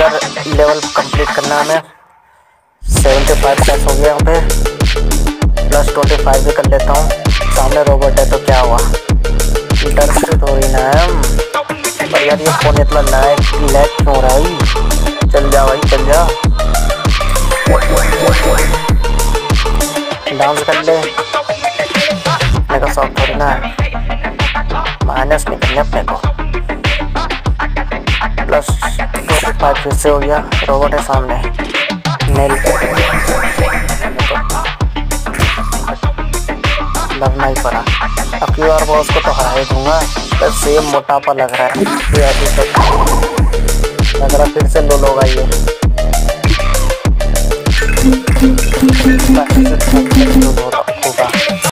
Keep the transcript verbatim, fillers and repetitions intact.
फिर level complete करना है हमें। सेवेंटी फाइव प्लस हो गया यहाँ पे, प्लस ट्वेंटी फाइव भी कर लेता हूँ। सामने रोबोट है तो क्या हुआ, डर से थोड़ी ना है हम। पर यार ये फोन इतना लैग लैग क्यों हो रहा है? चल जा भाई चल जा, डांस कर ले। अपने का शौक थोड़ी ना है, माइनस नहीं करने अपने को। प्लस ट्वेंटी फाइव फिर से हो गया, रोबोट है सामने। नेल लगना ही पड़ा। अब की बार बॉस को तो हरा ही दूंगा। बस सेम मोटापा लग रहा है, लग रहा फिर से लो लोगा ये।